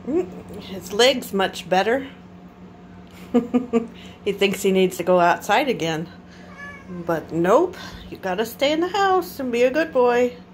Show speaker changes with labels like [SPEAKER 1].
[SPEAKER 1] His leg's much better. He thinks he needs to go outside again. But nope, you gotta stay in the house and be a good boy.